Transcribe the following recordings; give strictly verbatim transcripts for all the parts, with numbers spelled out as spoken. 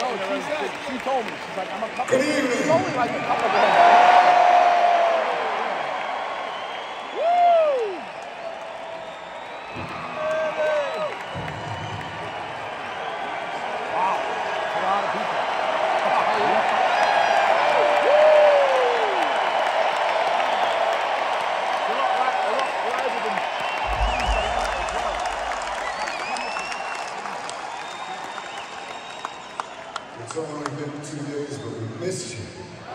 No, she said, she told me. She's like, I'm a couple. Good evening. She's only like a couple of It's only been two days, but we missed you.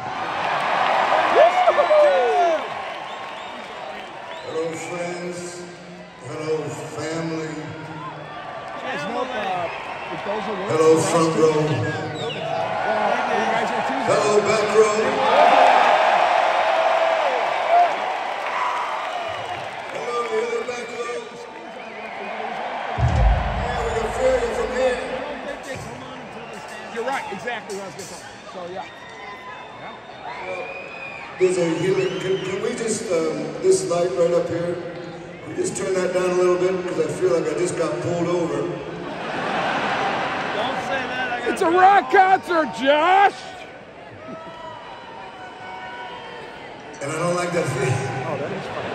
Hello, friends. Hello, family. Hello, front row. Hello, back row. Hello, the other back row. Yeah, we can feel you from here. You're right, exactly what I was going to say. So, yeah. yeah. There's a healing. Can, can we just, um, this light right up here, can we just turn that down a little bit? Because I feel like I just got pulled over. Don't say that. I got It's a rock concert, Josh! And I don't like that thing. Oh, that is fucking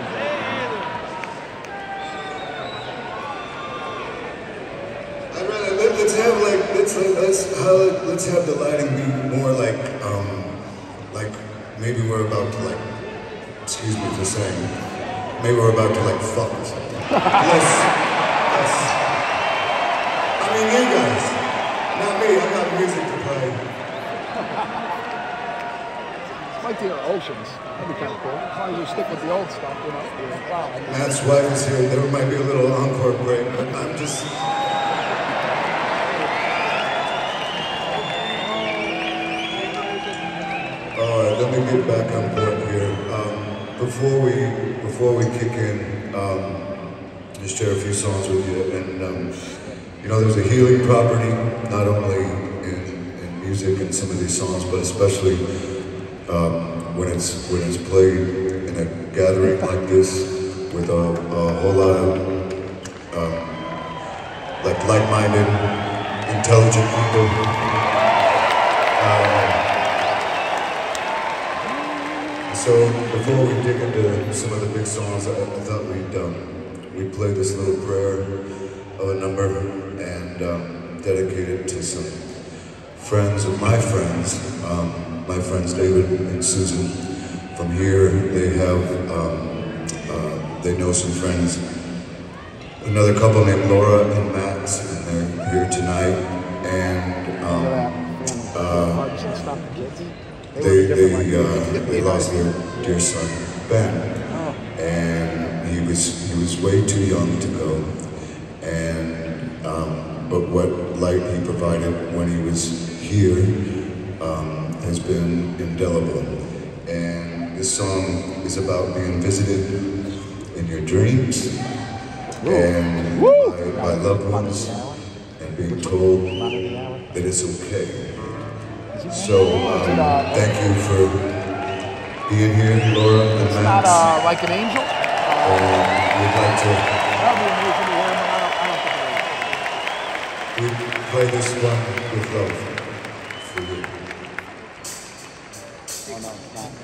I'd rather, let, let's have like, let's, let's, how, let's have the lighting be more like, um, like, maybe we're about to like, excuse me for saying, maybe we're about to like fuck or something. Less, less. I mean, you guys, not me, I got music to play. like the oceans. That'd be kind of cool. As long as you stick with the old stuff, you know. Wow. I mean, Matt's wife is here, there might be a little encore break, but I'm just... Alright, let me get back on board here. Um, before we before we kick in, um, just share a few songs with you. And um, you know, there's a healing property not only in, in music and some of these songs, but especially um, when it's when it's played in a gathering like this with a, a whole lot of um, like like-minded, intelligent people. Um, So before we dig into some of the big songs, I, I thought we'd um, we'd play this little prayer of a number and um, dedicate it to some friends of my friends, um, my friends David and Susan. From here, they have um, uh, they know some friends, another couple named Laura and Max, and they're here tonight. And um, uh, They they uh, they lost their dear son Ben, and he was he was way too young to go. And um, but what light he provided when he was here um, has been indelible. And this song is about being visited in your dreams and by, by loved ones, and being told that it's okay. So, um, thank you for being here, Laura and Max. It's not uh, like an angel? And we'd like to... That would be amazing to hear him, but I don't, I don't think it is. We play this one with love for you. Oh, no, it's not.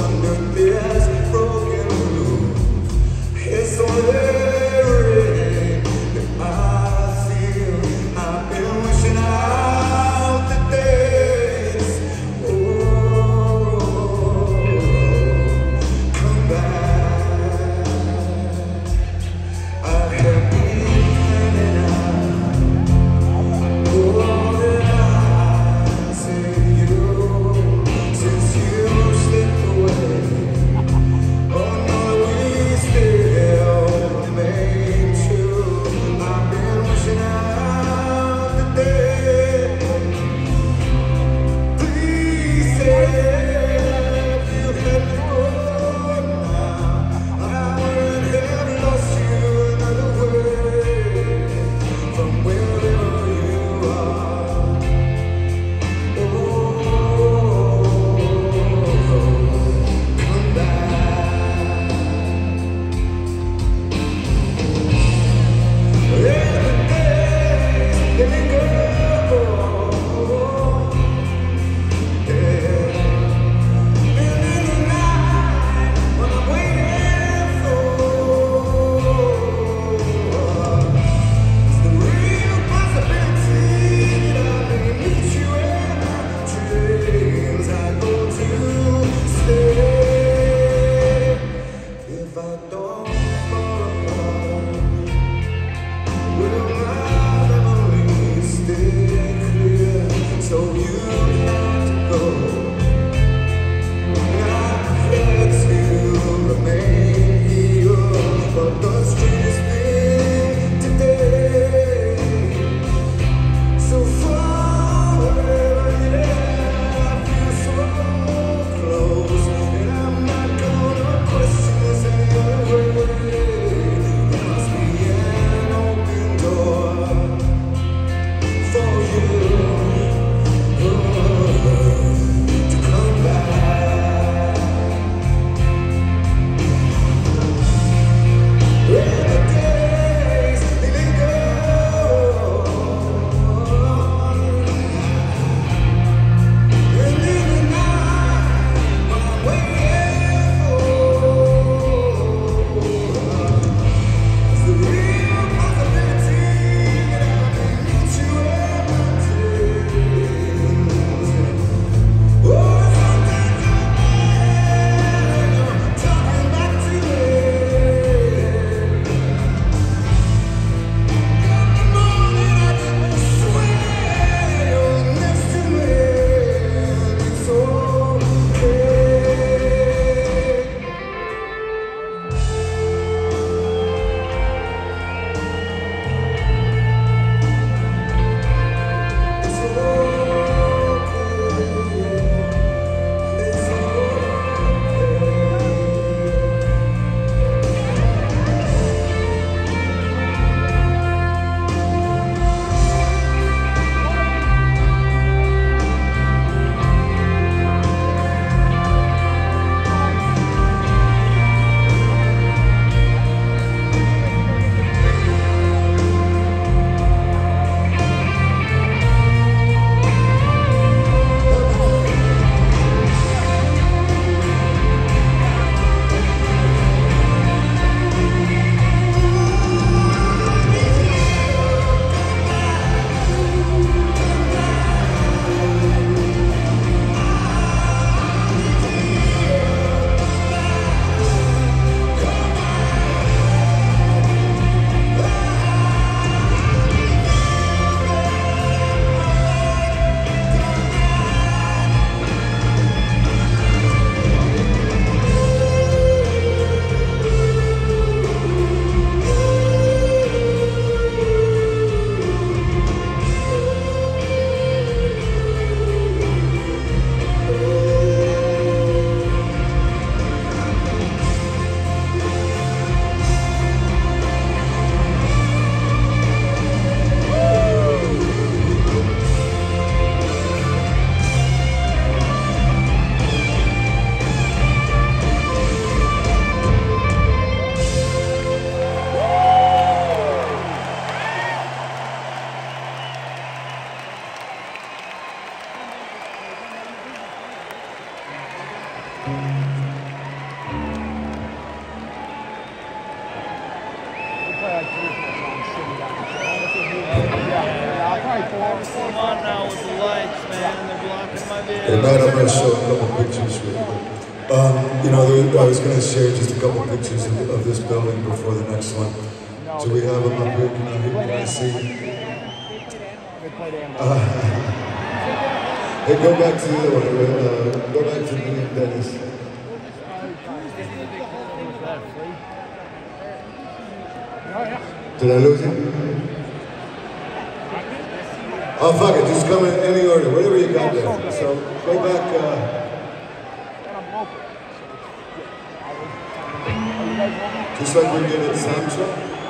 It's so very Tonight I'm going to show a couple pictures for you. Um, you know, there, I was going to share just a couple pictures of, of this building before the next one. So we have them up here. Can I, can I see? Uh, hey, go back to the other one. Uh, go back to me and Dennis. Did I lose him? Oh, fuck it, just come in any order, whatever you got there. So, go back, uh... just like we did at Samsung?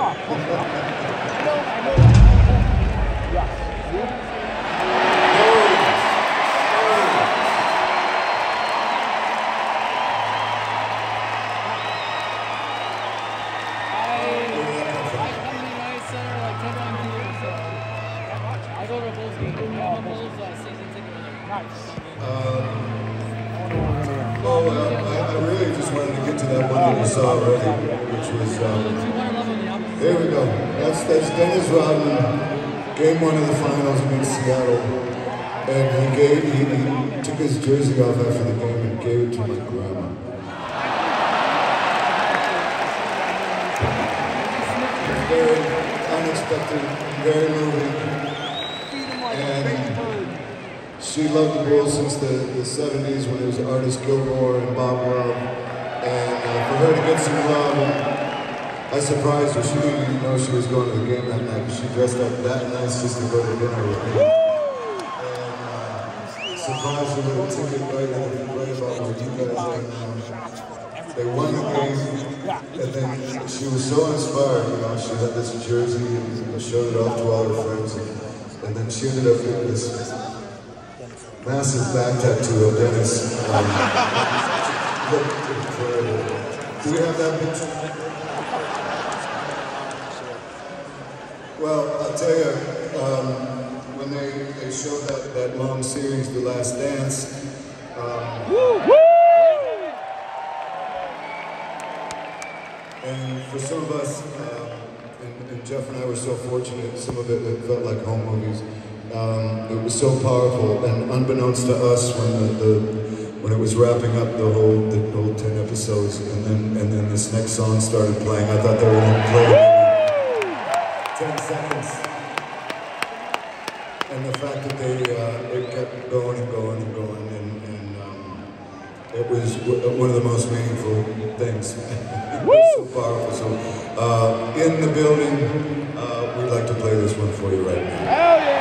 There we go. That's that's Dennis Rodman, game one of the finals against Seattle, and he gave he, he took his jersey off after the game and gave it to my grandma. Very unexpected, very moving, and she loved the Bulls since the the seventies when it was Artis Gilmore and Bob Love, and uh, for her to get some love. And, I surprised her. She didn't even know she was going to the game that night. She dressed up that nice just to go to dinner with me. And uh, surprised her with a ticket right, right about where you guys are now. They won the game, and then she was so inspired. You know, she had this jersey and showed it off to all her friends. And, and then she ended up with this massive back tattoo of Dennis. Um, do we have that picture? Well, I'll tell you, um, when they, they showed that, that long series, The Last Dance, um, woo, woo! And for some of us, um, and, and Jeff and I were so fortunate, some of it, it felt like home movies. Um, it was so powerful, and unbeknownst to us, when the, the when it was wrapping up the whole the whole ten episodes, and then and then this next song started playing, I thought they were going to play ten seconds, and the fact that they uh, it kept going and going and going, and, and um, it was one of the most meaningful things. It was so powerful. So uh, in the building, uh, we'd like to play this one for you right now. Hell yeah!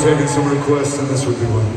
taking some requests, and this would be one.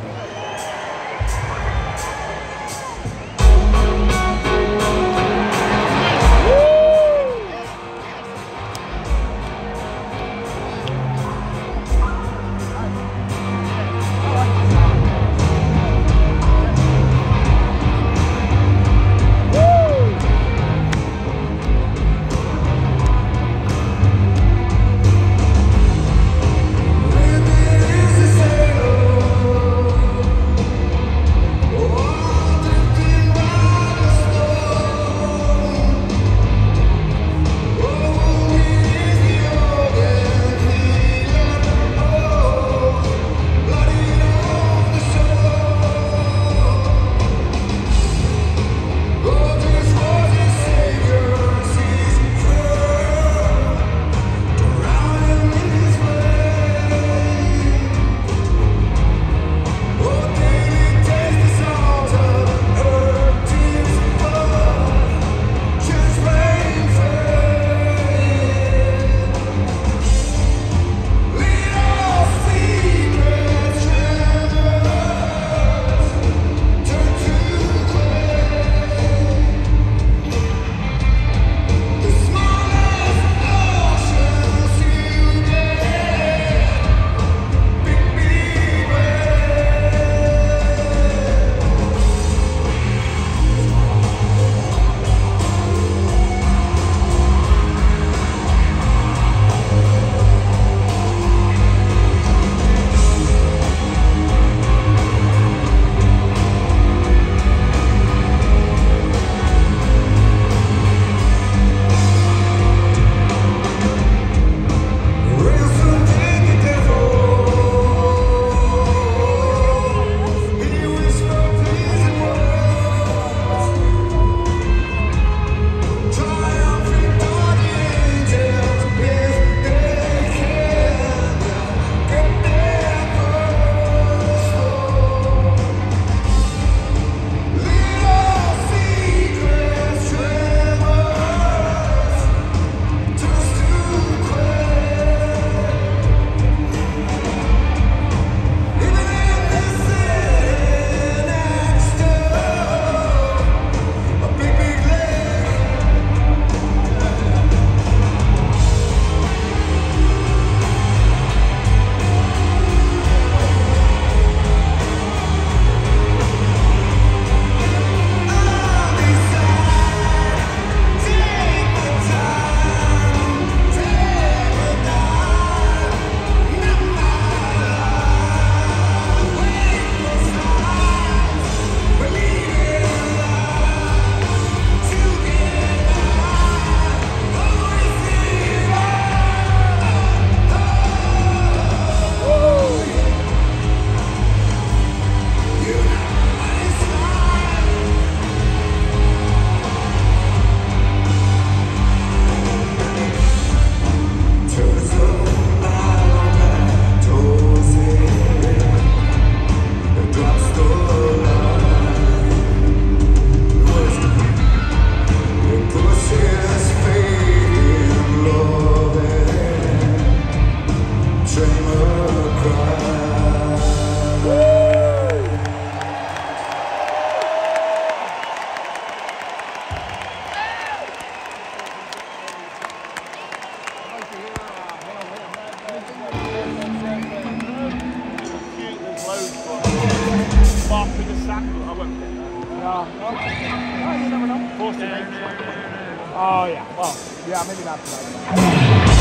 Oh, yeah. Well, yeah, maybe not tonight.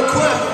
Quest.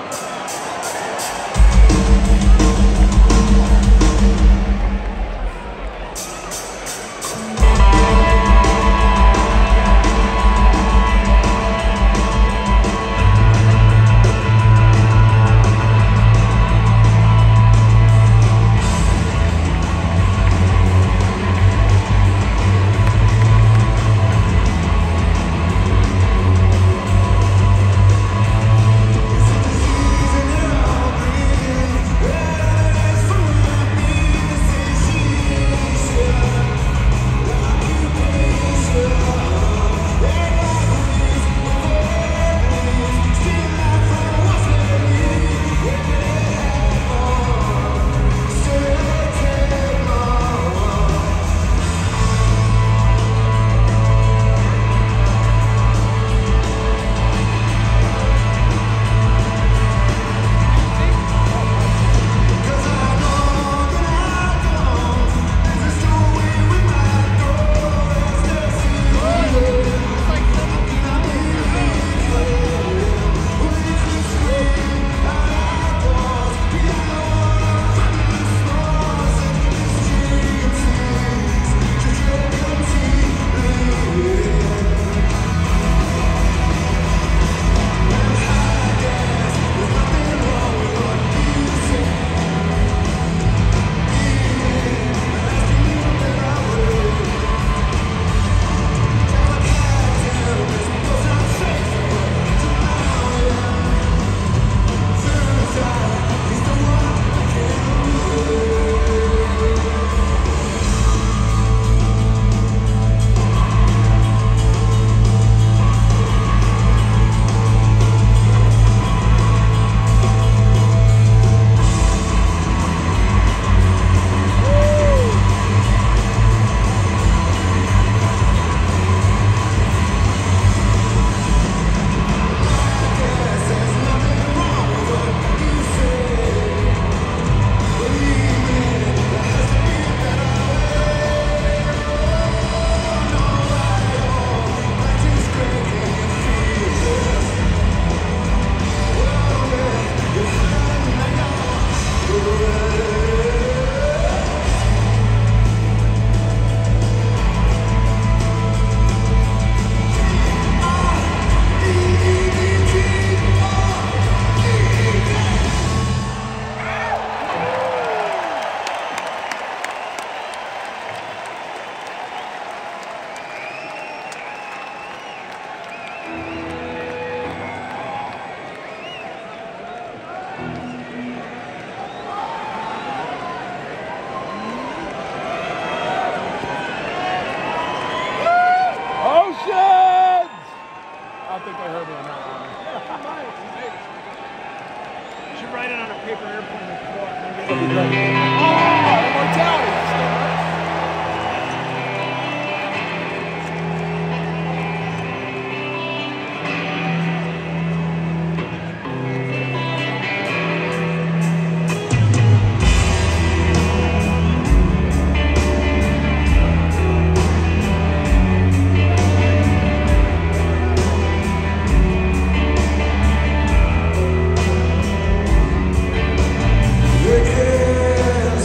don't think they heard me on that one. You should write it on a paper airplane report. Maybe That'd be great. Oh, immortality. Yeah.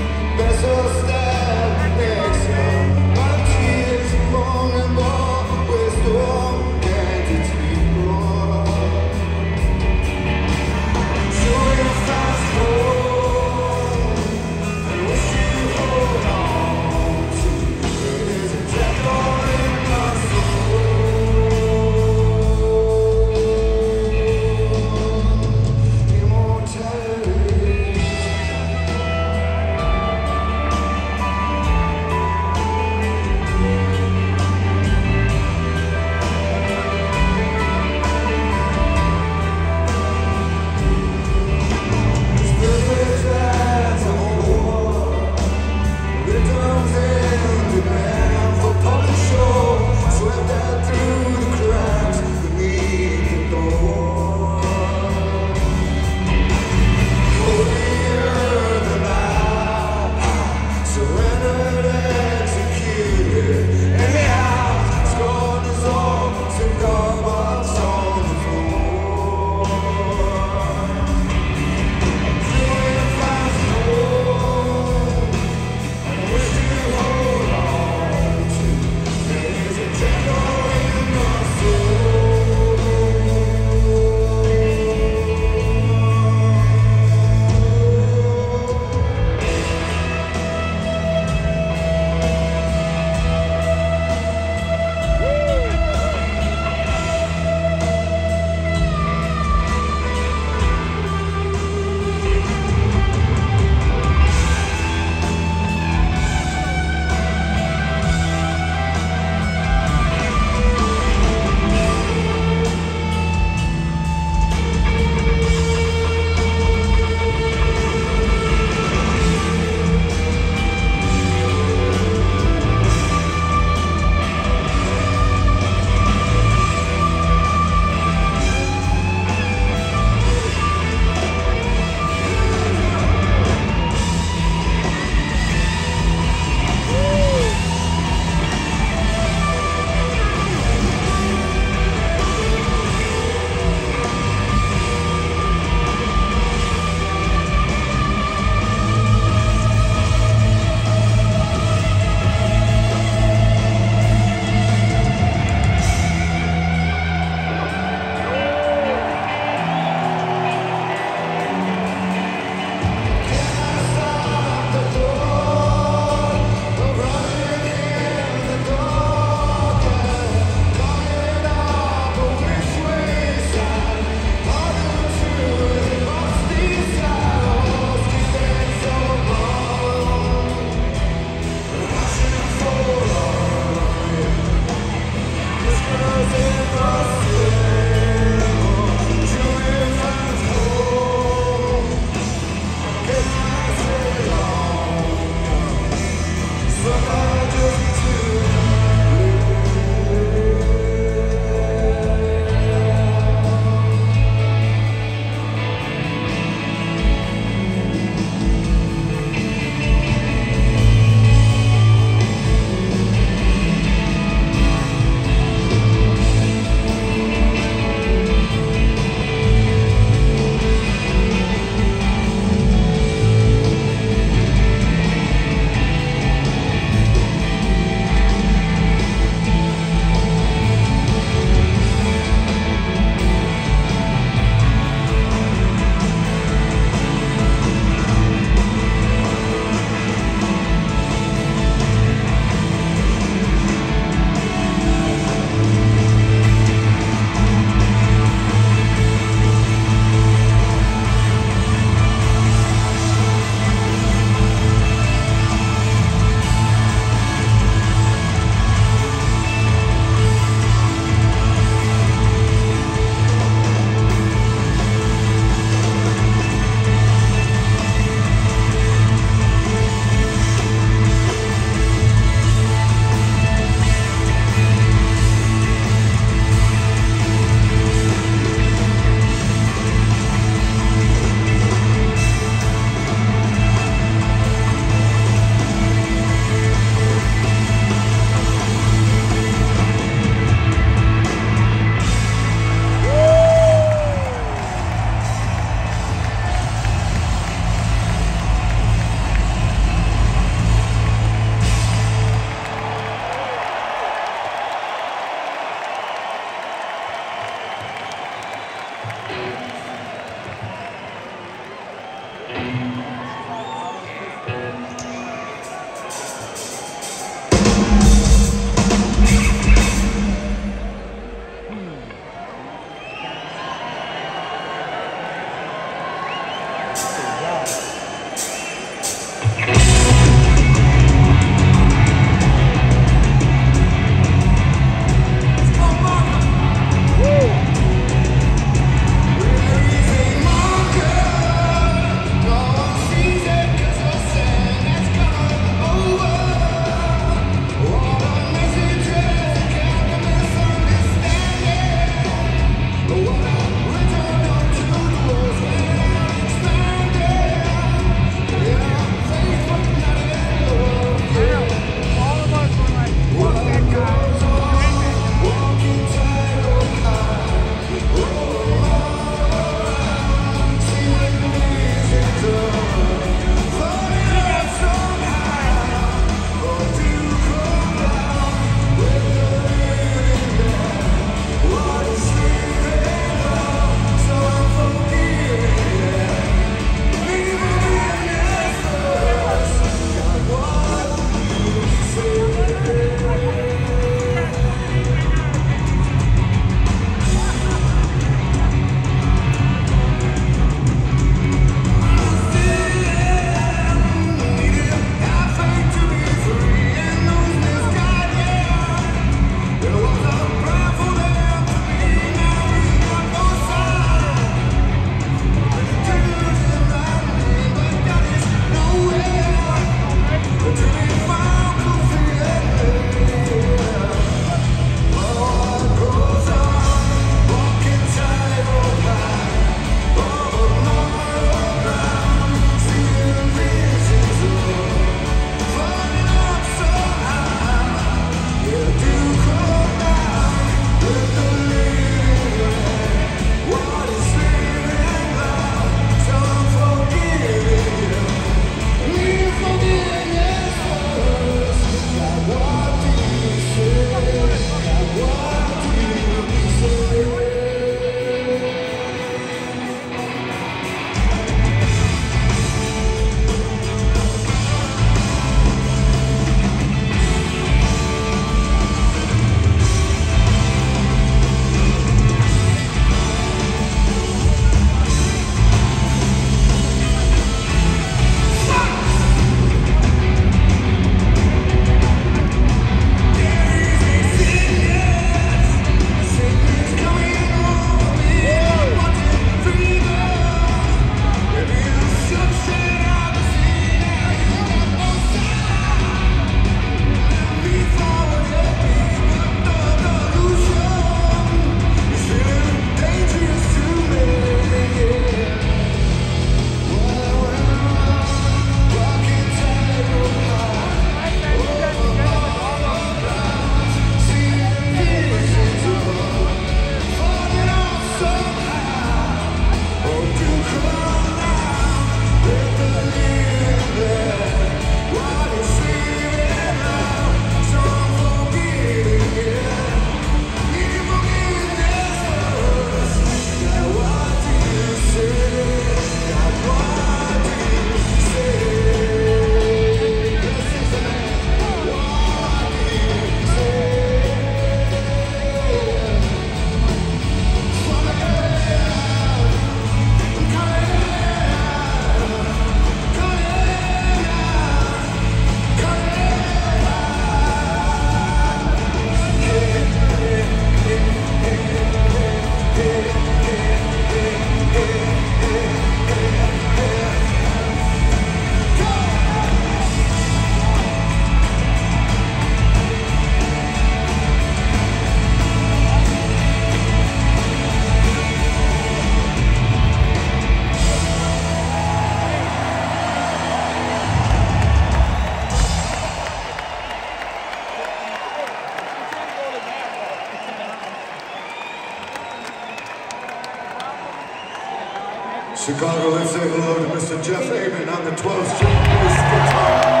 Chicago, let's say hello to Mister Jeff Amon on the twelve string bass guitar.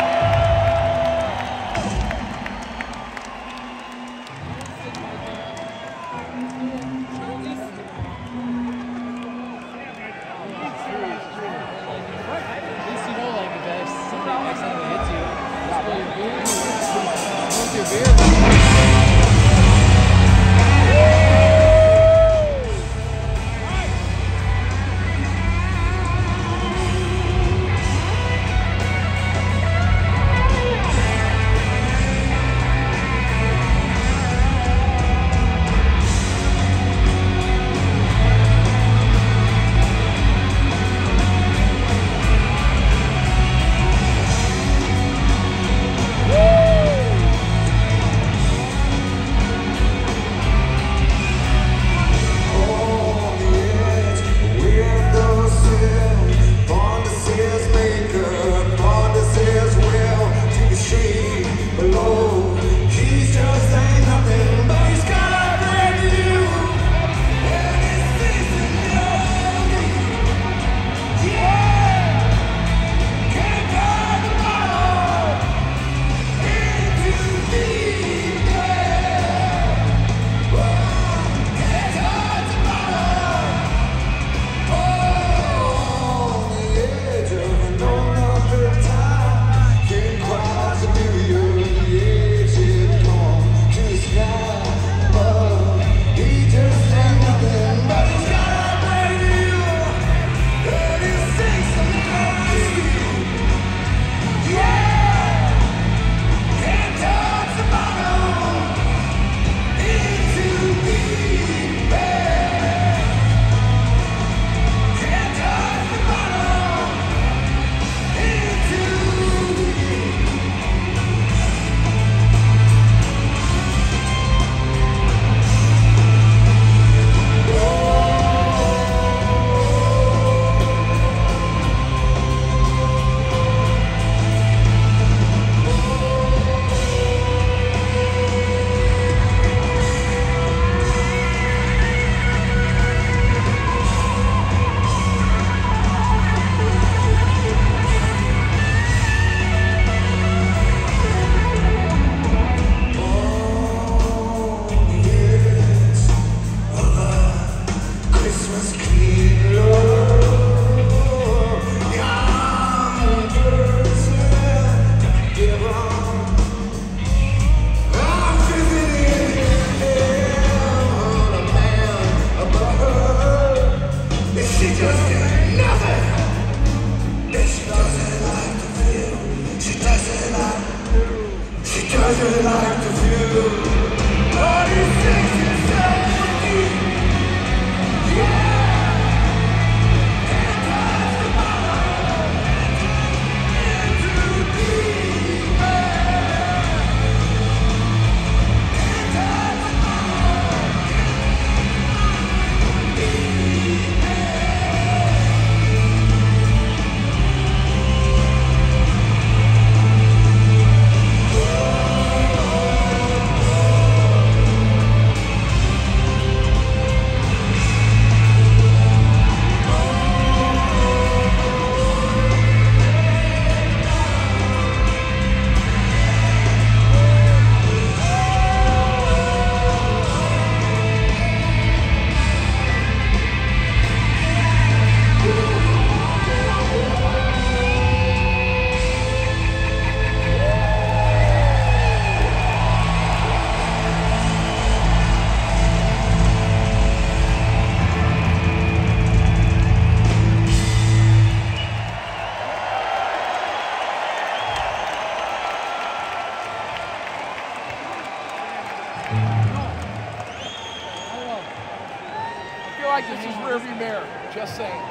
like this is rearview mirror. Just saying.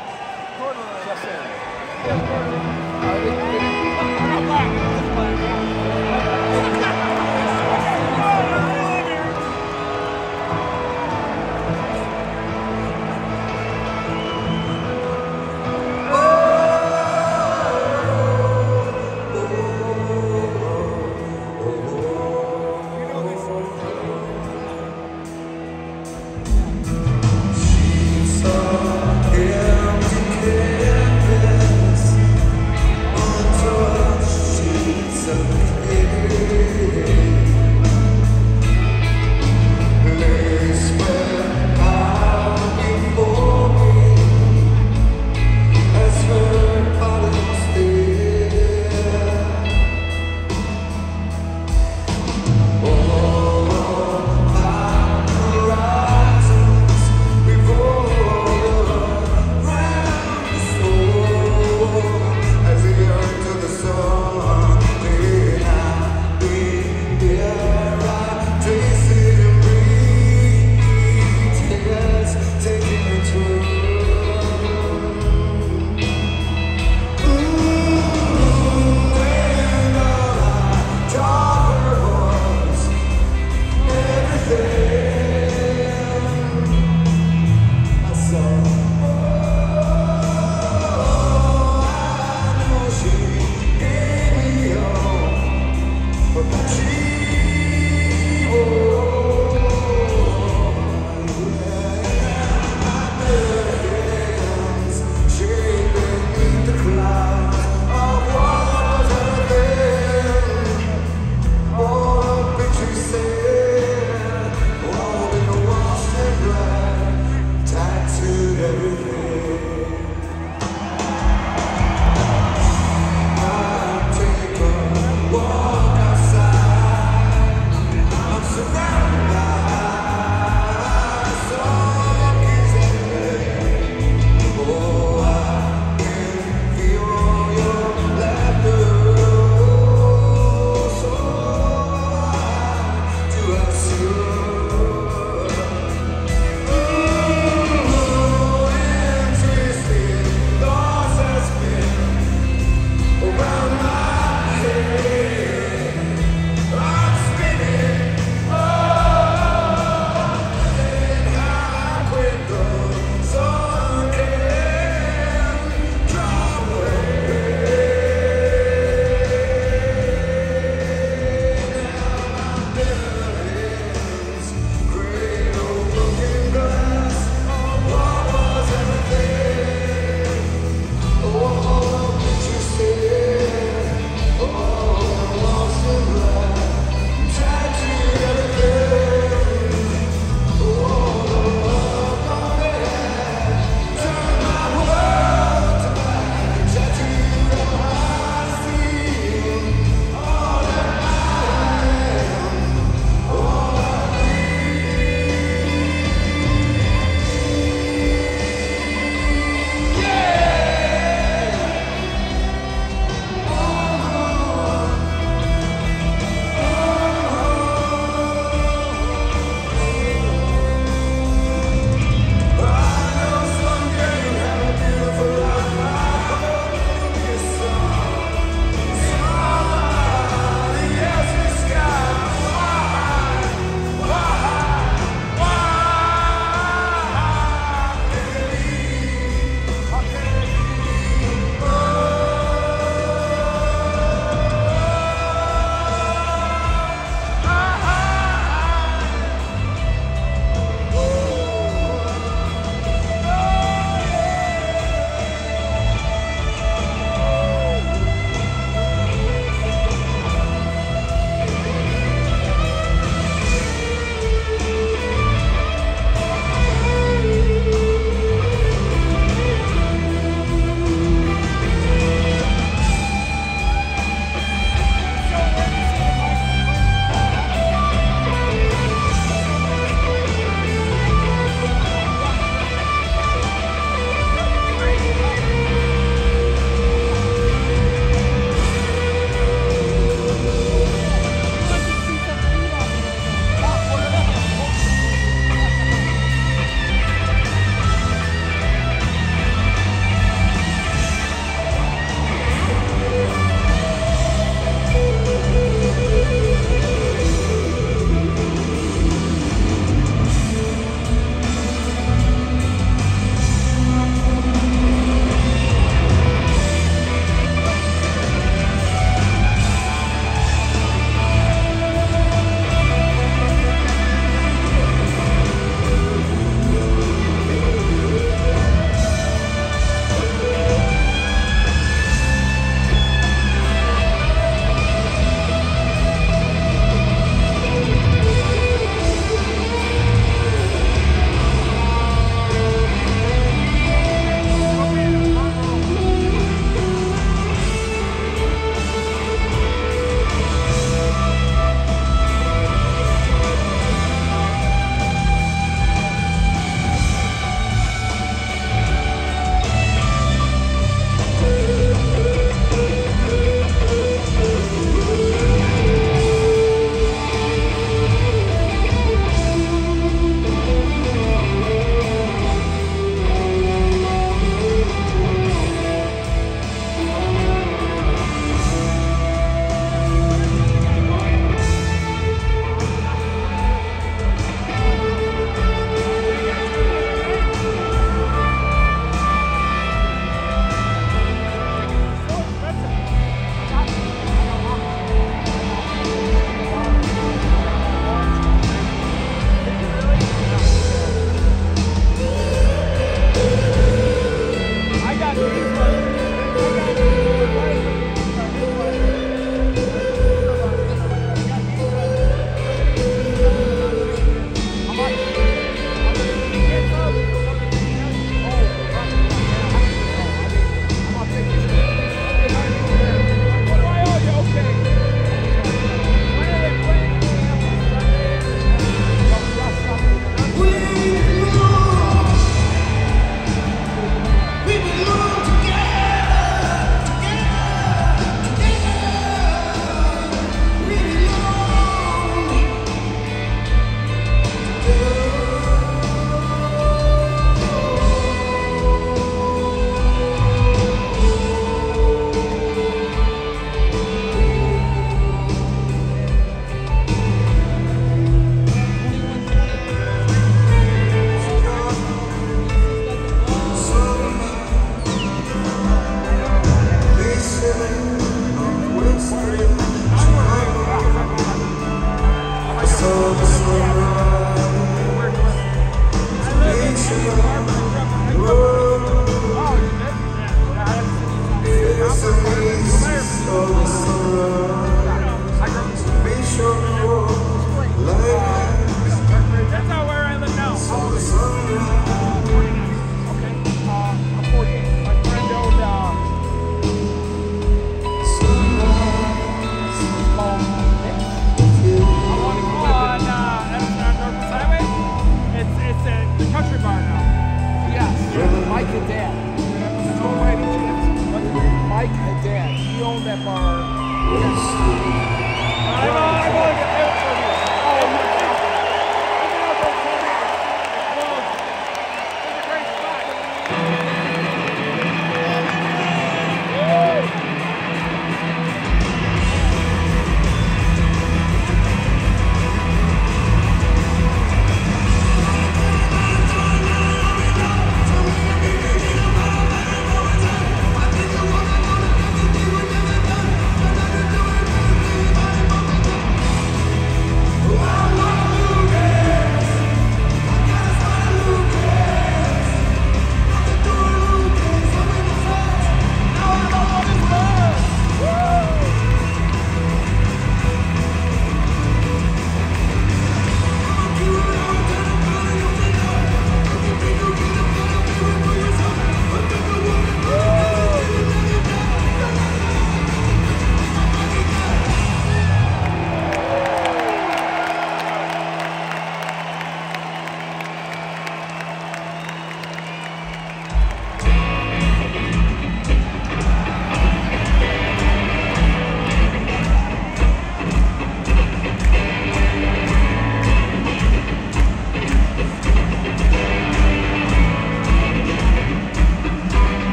Just saying. Yeah.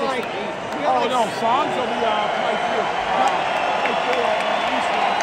like, oh no, songs will be uh, play through. Uh, play through uh, East One.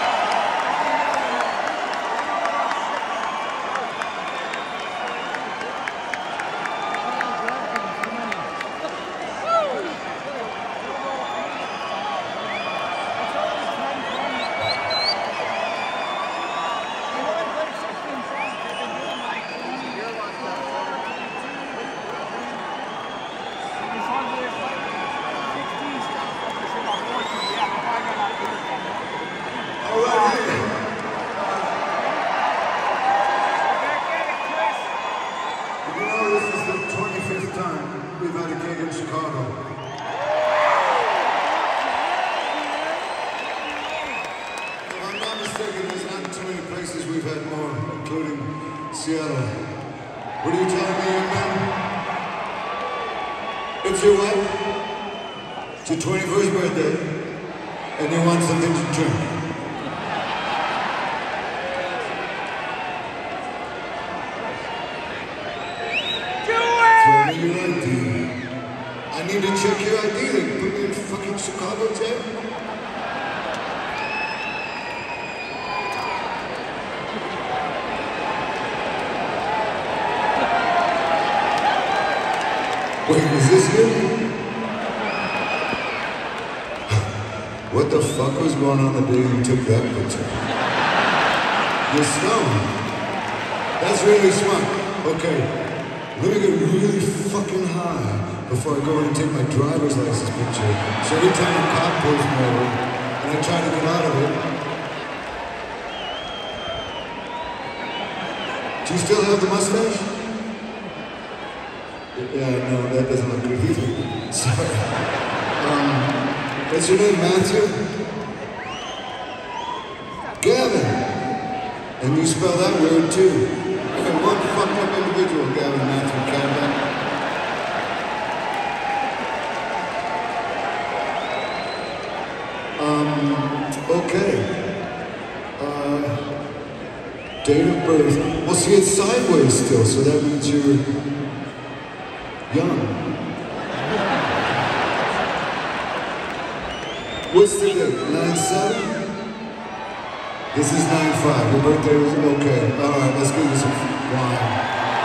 Seattle. What are you telling me, young man? It's your what? It's your twenty-first birthday, and you want something to drink. Do it! Tell me your I D. I need to check your I D. They put me in fucking Chicago jail. Wait, is this you? What the fuck was going on the day you took that picture? You're stoned. That's really smart. Okay, let me get really fucking high before I go in and take my driver's license picture. So every time a cop pulls me over and I try to get out of it. Do you still have the mustache? Yeah, no, that doesn't look good either. Sorry. Um, what's your name, Matthew? Gavin. And you spell that weird too. Okay, one fucked up individual, Gavin Matthew Cadillac. Um, okay. Uh, date of birth. Well, see, it's sideways still, so that means you're young. What's the date? nine seven? This is nine five. Your birthday was okay. Alright, let's give you some wine.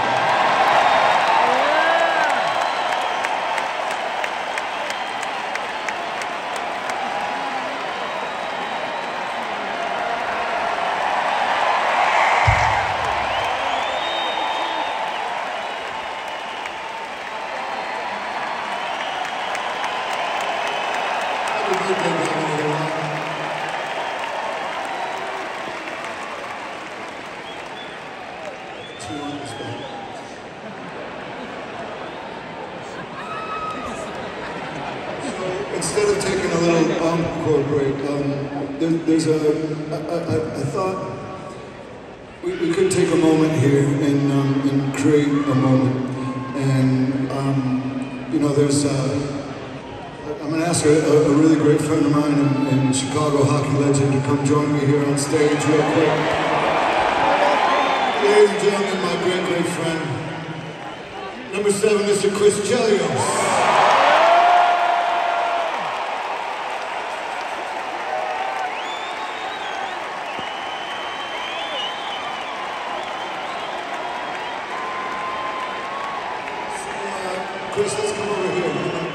Instead of taking a little encore break, um, there, there's a, I, I, I thought we, we could take a moment here and, um, and create a moment. And, um, you know, there's, uh, I'm going to ask a, a really great friend of mine and, and Chicago hockey legend to come join me here on stage real quick. Ladies and gentlemen, my great, great friend, number seven, Mister Chris Chelios. Chris, let's come over here.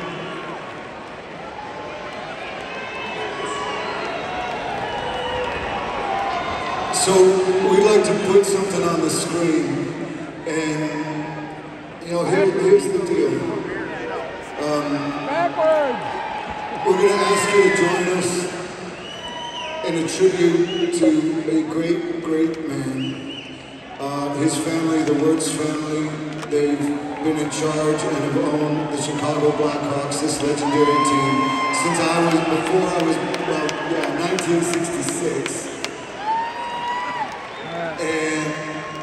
So we'd like to put something on the screen, and you know, here, here's the deal. Um, we're going to ask you to join us in a tribute to a great, great man. Uh, his family, the Wirtz family, they've been in charge and have owned the Chicago Blackhawks, this legendary team, since I was, before I was, well, yeah, nineteen sixty-six. And,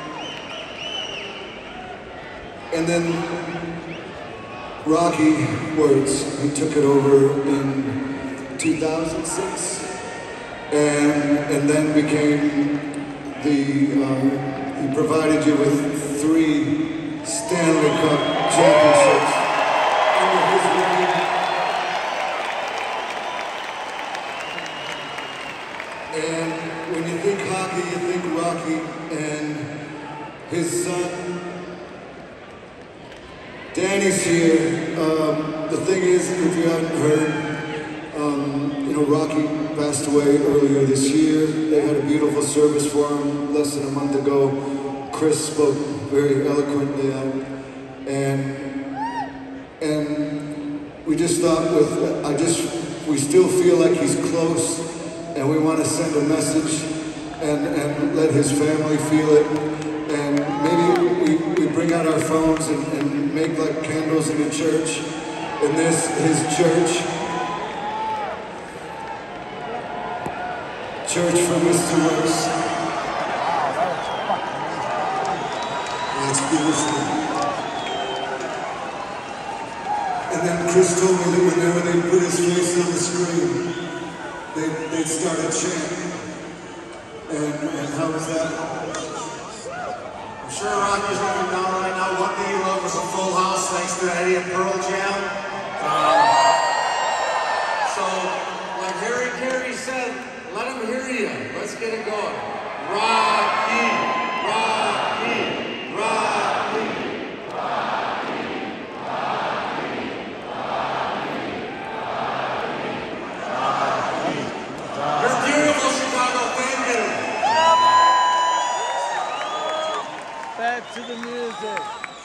and then Rocky Wirtz, he took it over in two thousand six, and, and then became the, uh, he provided you with three Stanley Cup championships under his reign. Rocky and his son, Danny's here. Um, the thing is, if you haven't heard, um, you know, Rocky passed away earlier this year. They had a beautiful service for him less than a month ago. Chris spoke very eloquently on it. And, and we just thought with, I just, we still feel like he's close, and we want to send a message and, and let his family feel it. And maybe we, we bring out our phones and, and make like candles in a church. And this, his church. Church for Mister Works. That's beautiful. And then Chris told me that whenever they put his face on the screen, they, they'd start a chant. And, and how was that? I'm sure Rocky's looking down right now. One Day You Love was a full house thanks to Eddie and Pearl Jam. Um, so, like Harry Carey said, let him hear you. Let's get it going. Rocky, Rocky, Rocky, Rocky, Rocky, Rocky. You're beautiful, Chicago. Thank you. Back to the music.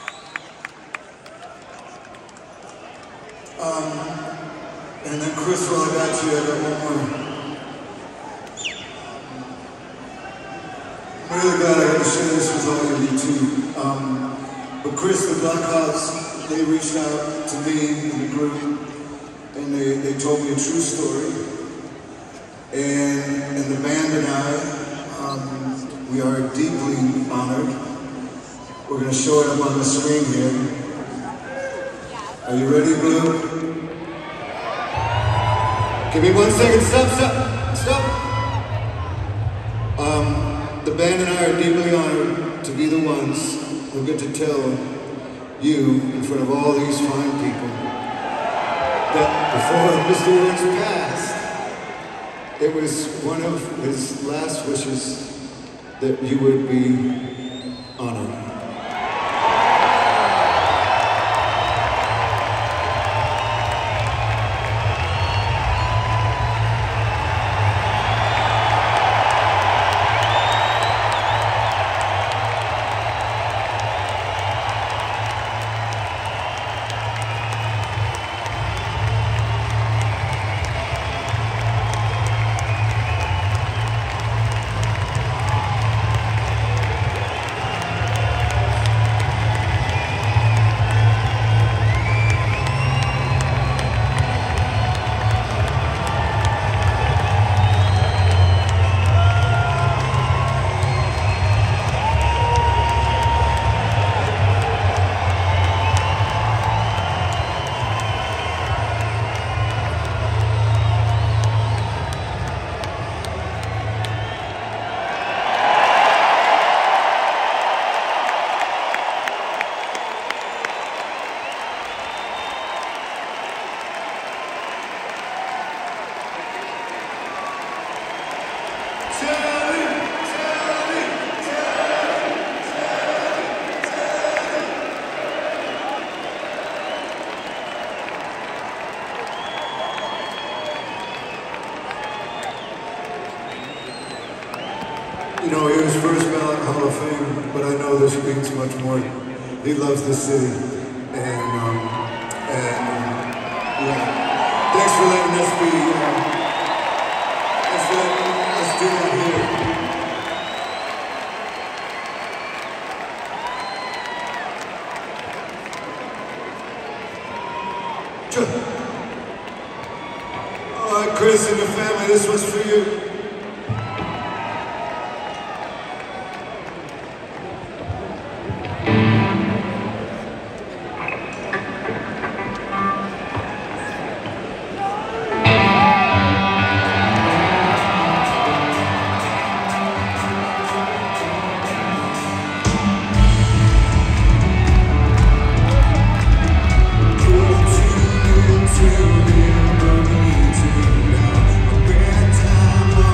Um, and then Chris, while I got you, I got one more. I'm really glad I got to share this with all of you too. Um, but Chris, the Black Hawks, they reached out to me in the group, and they, they told me a true story. And, and the band and I, um, we are deeply honored. We're going to show it up on the screen here. Are you ready, Blue? Give me one second. Stop, stop, stop. Um, the band and I are deeply honored to be the ones who get to tell you, in front of all these fine people, that before Mister Works passed, it was one of his last wishes that you would be honored. You know, he was first ballot Hall of Fame, but I know this means much more. He loves the city, and, um, and um, yeah. Thanks for letting us be, uh, thanks for letting us do it here. All right, Chris and the family, this one's for you. Too, too, too, too, too, too, too, too, too, too, too, too, too,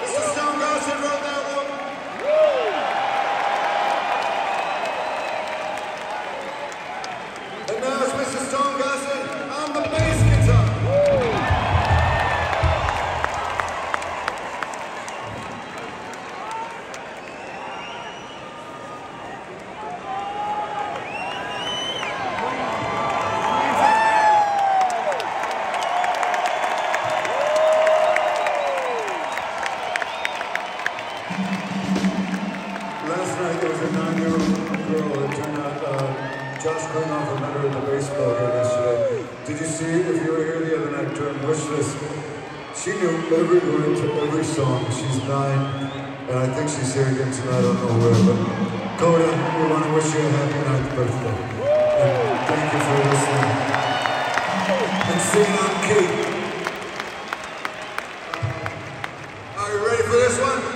Mister Stone Gossett wrote that one. And now it's Mister Stone Gossett on the bass guitar. Last night there was a nine-year-old girl. It turned out uh, Josh Klinghoffer met her at the baseball game yesterday. Did you see, if you were here the other night during Wishlist, she knew every word to every song. She's nine, and I think she's here again tonight. I don't know where, but Coda, we want to wish you a happy ninth birthday. And thank you for listening. And sing on key. Are you ready for this one?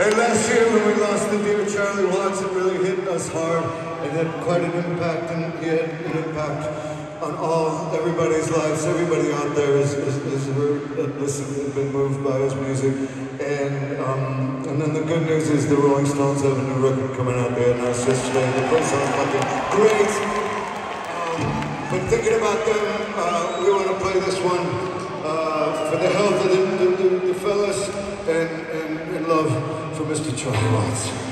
And last year when we lost the dear Charlie Watts, it really hit us hard. It had quite an impact, and he had an impact on all, everybody's lives. Everybody out there has, has, has heard, listened, and been moved by his music. And um, and then the good news is the Rolling Stones have a new record coming out there announced yesterday. The first song's fucking great. Um, but thinking about them, uh, we want to play this one uh, for the health of the, the, the, the fellas and, and, and love for Mister Charlie Watts.